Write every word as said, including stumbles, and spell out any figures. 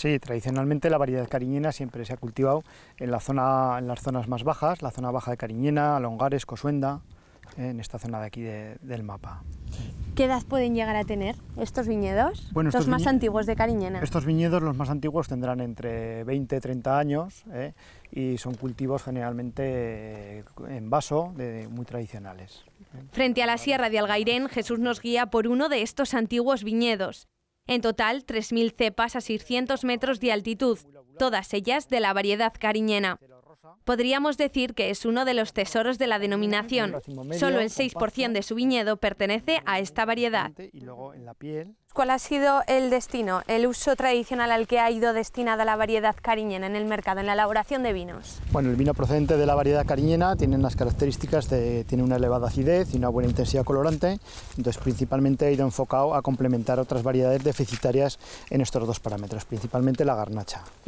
Sí, tradicionalmente la variedad cariñena siempre se ha cultivado en, la zona, en las zonas más bajas, la zona baja de Cariñena, Alongares, Cosuenda, eh, en esta zona de aquí de, del mapa. ¿Qué edad pueden llegar a tener estos viñedos, bueno, estos los más viñe antiguos de Cariñena? Estos viñedos, los más antiguos, tendrán entre veinte y treinta años, eh, y son cultivos generalmente eh, en vaso, de, muy tradicionales. Frente a la Sierra de Algairén, Jesús nos guía por uno de estos antiguos viñedos. En total, tres mil cepas a seiscientos metros de altitud, todas ellas de la variedad cariñena. Podríamos decir que es uno de los tesoros de la denominación. Solo el seis por ciento de su viñedo pertenece a esta variedad. ¿Cuál ha sido el destino, el uso tradicional al que ha ido destinada la variedad cariñena en el mercado, en la elaboración de vinos? Bueno, el vino procedente de la variedad cariñena tiene unas características de tiene una elevada acidez y una buena intensidad colorante, entonces principalmente ha ido enfocado a complementar otras variedades deficitarias en estos dos parámetros, principalmente la garnacha.